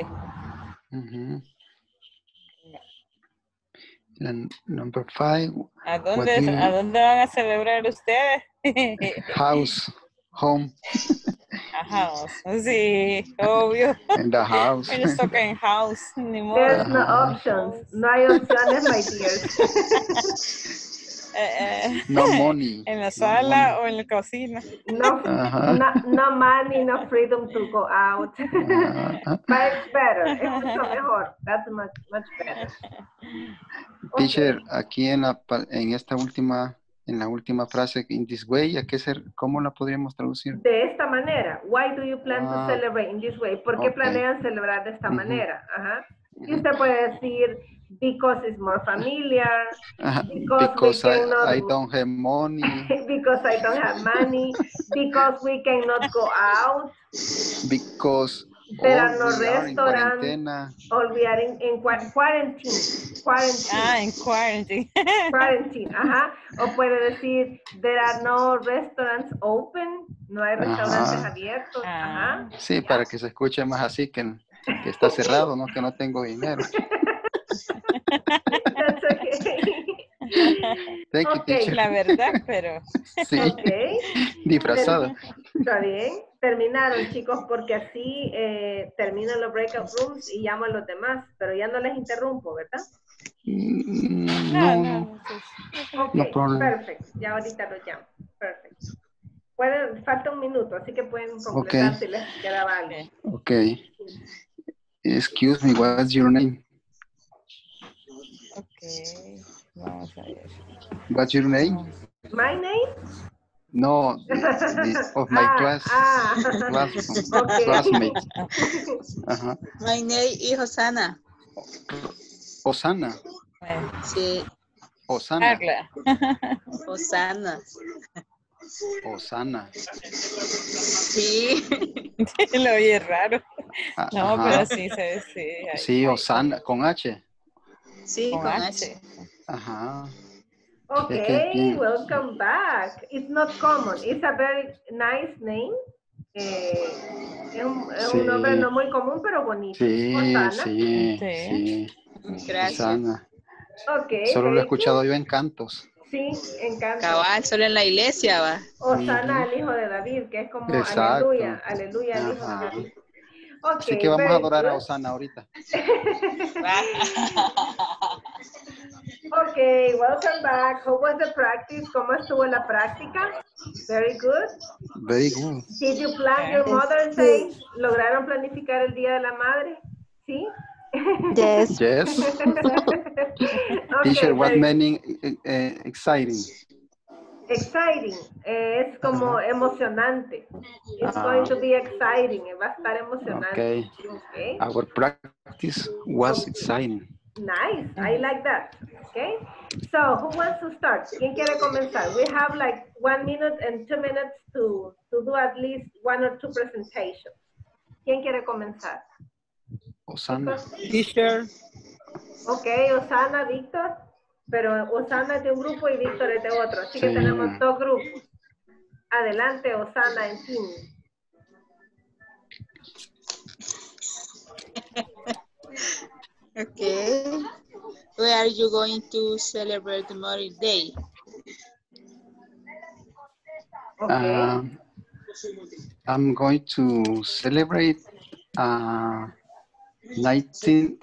La number 5. ¿A dónde van a celebrar ustedes? House, home. A house, sí, obvio. In the house. Ellos tocan en house, ni modo. There's no options. No hay opciones, my dears. No money. En la sala o en la cocina. No money, no freedom to go out. But it's better. Es mucho mejor. That's much better. Teacher, aquí en esta última, en la última frase, in this way, ¿cómo la podríamos traducir? De esta manera. Why do you plan to celebrate in this way? ¿Por qué planean celebrar de esta manera? Ajá. Y usted puede decir, because it's more familiar, because I don't have money, because I don't have money, because we cannot go out, because there are no restaurants, or we are in quarantine. Ah, en quarantine. Quarantine, ajá. O puede decir, there are no restaurants open, no hay restaurantes abiertos, ajá. Sí, para que se escuche más así que está cerrado, ¿no? Que no tengo dinero. That's okay. Thank you, teacher. La verdad, pero... Sí, okay. Disfrazado. Está bien. Terminaron, chicos, porque así terminan los breakout rooms y llamo a los demás, pero ya no les interrumpo, ¿verdad? No. Ok, No problem. perfecto. Ya ahorita los llamo. Perfecto. Falta un minuto, así que pueden completar si les quedaba algo. Ok. Excuse me, what's your name? Ok, vamos a ver. What's your name? My name? No, of my class. Classmate. Ajá. My name is Osana. Osana. Sí. Osana. Osana. Osana. Sí. Lo oye raro. No, ajá. pero sí se dice. Sí, Osana, con H. Sí, con H. Ajá. Okay, welcome back. It's not common. It's a very nice name. Es un nombre no muy común, pero bonito. Sí, Osana. sí. Gracias. Osana. Okay. Solo lo he escuchado yo en cantos. Sí, en cantos. Cabal, solo en la iglesia, va. Osana al hijo de David, que es como exacto. aleluya, aleluya al hijo de David. Okay, así que vamos a adorar a Osana ahorita. Ok, welcome back. How was the practice? ¿Cómo estuvo la práctica? Very good. Very good. Did you plan your Mother's Day? ¿Lograron planificar el Día de la Madre? ¿Sí? Yes. Yes. Okay, Teacher, what very- meaning exciting? Exciting. Es como emocionante. It's going to be exciting. Va a estar emocionante. Okay. Okay. Our practice was exciting. Nice. I like that. Okay. So, who wants to start? ¿Quién quiere comenzar? We have like 1 minute and 2 minutes to do at least 1 or 2 presentations. ¿Quién quiere comenzar? Osana. Teacher. Ok, Osana, Víctor. Pero Osana es de un grupo y Víctor es de otro. Así que Sí. tenemos 2 grupos. Adelante, Osana, en team. Okay. Where are you going to celebrate the Mother's Day? Okay. I'm going to celebrate 19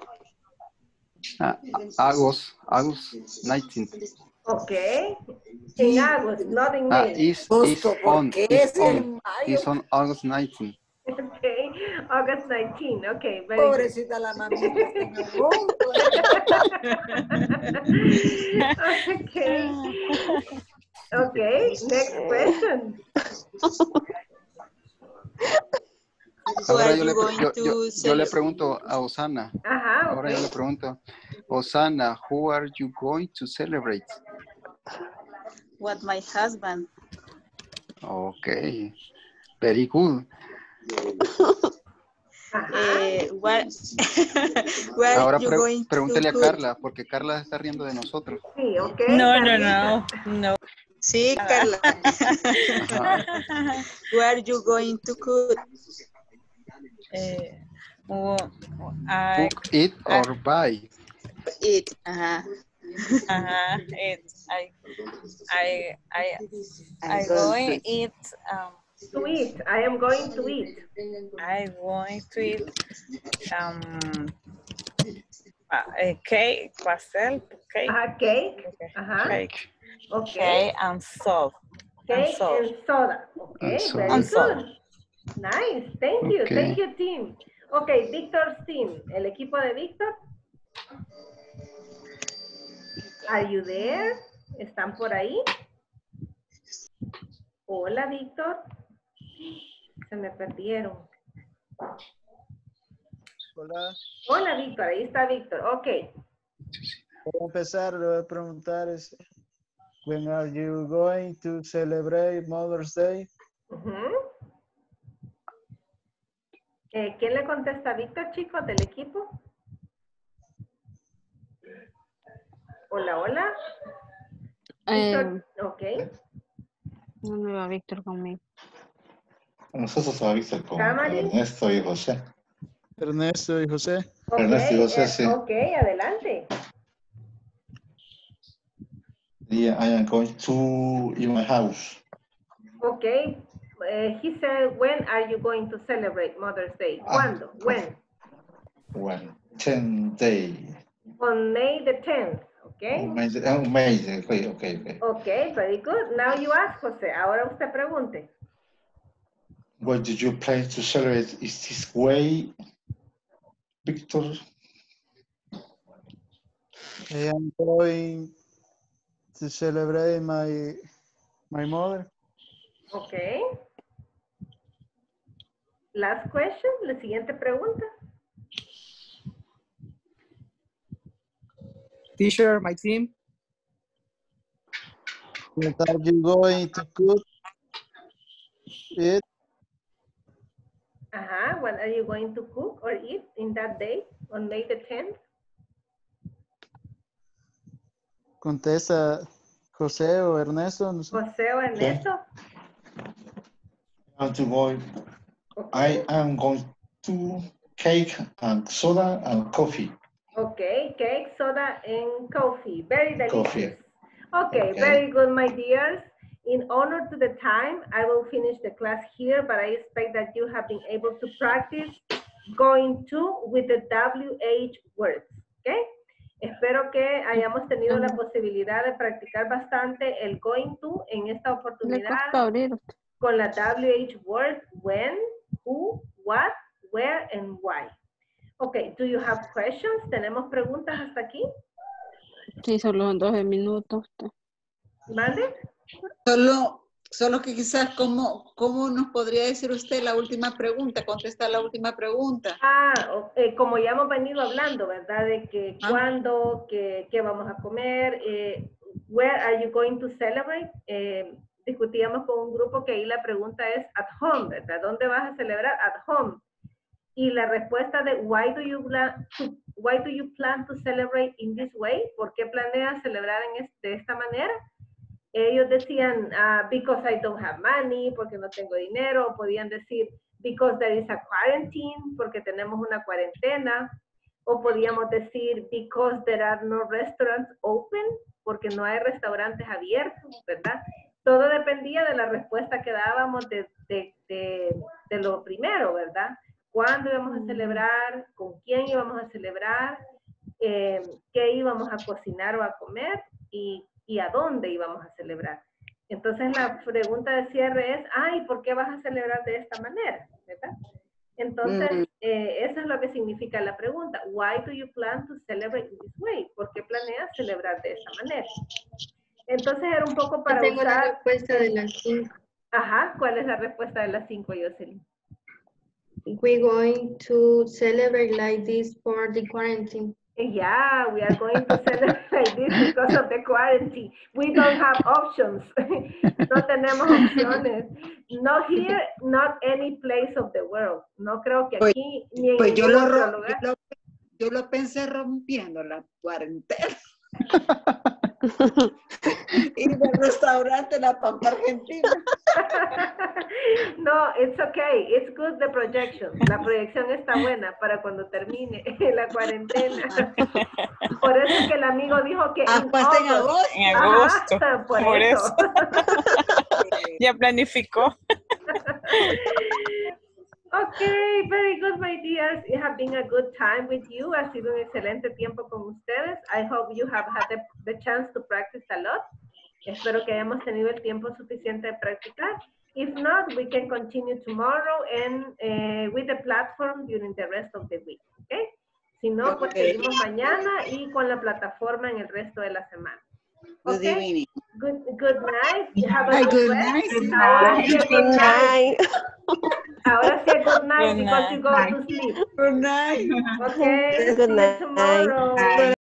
August 19th. Okay. In August, not in May. Is on August 19th. Okay. August 19. Okay. Very Pobrecita la mamita. Okay. Okay. Next question. Ahora Where yo are le, you going to yo le celebrate? pregunto a Osana. Ajá. Ahora yo Okay. le pregunto, Osana, who are you going to celebrate? With my husband. Okay, very good. Where, where Ahora are you going pregúntele a to Carla, porque Carla está riendo de nosotros. Sí, okay. No, no, Carlita. no, no. Sí, Carla. Where are you going to cook? Cook, eat, or buy. Eat. Ajá. It. I going to eat. To eat. I am going to eat. I going to eat cake, pastel, cake. Cake. Ajá. Cake. Okay. Cake and salt. Cake and soda. Okay, And very And good. soda. Nice. Thank you. Okay. Thank you, team. Okay, Victor's team. El equipo de Víctor. Are you there? ¿Están por ahí? Hola, Víctor. Se me perdieron. Hola. Hola, Víctor. Ahí está Víctor. Ok. Para empezar, le voy a preguntar when are you going to celebrate Mother's Day? ¿Quién le contesta a Víctor, chicos, del equipo? Hola, hola. Víctor, ok. No me va Víctor conmigo. Nosotros a Víctor con Camari. Ernesto y José. Ernesto y José. Ok, Ernesto y José, sí. ok, adelante. Yeah, I am going to in my house. Ok. He said, when are you going to celebrate Mother's Day? ¿Cuándo? When? When 10 day. On May the 10th. Okay. May. Okay. Okay, very good. Now you ask, José. Ahora usted pregunte. What did you plan to celebrate? Is this way, Victor? I am going to celebrate my mother. Okay. Last question, la siguiente pregunta. Teacher, my team. What are you going to cook? Eat? What are you going to cook or eat in that day, on May the 10th? Contesta José o Ernesto. No sé. José o Ernesto. I am going to cake and soda and coffee. Okay, cake, soda, and coffee. Very delicious. Coffee. Okay, very good, my dears. In honor to the time, I will finish the class here, but I expect that you have been able to practice going to with the WH words, okay? Espero que hayamos tenido la posibilidad de practicar bastante el going to en esta oportunidad con la WH word, when, who, what, where, and why. Okay, do you have questions? ¿Tenemos preguntas hasta aquí? Sí, solo en 12 minutos. ¿Vale? Solo que quizás, ¿cómo nos podría decir usted la última pregunta? Contestar la última pregunta. Como ya hemos venido hablando, ¿verdad? De que cuándo, qué vamos a comer, where are you going to celebrate? Discutíamos con un grupo que ahí la pregunta es at home, ¿verdad? ¿Dónde vas a celebrar? At home. Y la respuesta de why do you plan to celebrate in this way? ¿Por qué planeas celebrar de esta manera? Ellos decían, because I don't have money, porque no tengo dinero. O podían decir, because there is a quarantine, porque tenemos una cuarentena. O podíamos decir, because there are no restaurants open, porque no hay restaurantes abiertos, ¿verdad? Todo dependía de la respuesta que dábamos de lo primero, ¿verdad? ¿Cuándo íbamos a celebrar? ¿Con quién íbamos a celebrar? ¿Qué íbamos a cocinar o a comer? Y a dónde íbamos a celebrar. Entonces la pregunta de cierre es, ¿por qué vas a celebrar de esta manera? ¿Verdad? Entonces, eso es lo que significa la pregunta. Why do you plan to celebrate in this way? ¿Por qué planeas celebrar de esta manera? Entonces era un poco para tengo usar... la respuesta de las 5. Ajá, ¿cuál es la respuesta de las 5, Jocelyn? We're going to celebrate like this for the quarantine. Yeah, we are going to celebrate this because of the quarantine. We don't have options. No tenemos opciones. Not here, not any place of the world. No creo que aquí ni en ningún otro lugar. Yo lo pensé rompiendo la cuarentena. Ir al restaurante La Pampa Argentina. No, it's okay. It's good the projection. La proyección está buena para cuando termine la cuarentena. Por eso es que el amigo dijo que en agosto. En agosto. Ajá, por eso. Ya planificó. Okay, very good, my dears. It has been a good time with you. Ha sido un excelente tiempo con ustedes. I hope you have had the chance to practice a lot. Espero que hayamos tenido el tiempo suficiente de practicar. If not, we can continue tomorrow and with the platform during the rest of the week. Okay? Si no, pues seguimos mañana y con la plataforma en el resto de la semana. Good evening. Good night. Have a good night. Good night. Ahora sí, good night Good because night. you go to sleep. Good night. Okay. Good See you night. tomorrow. Bye.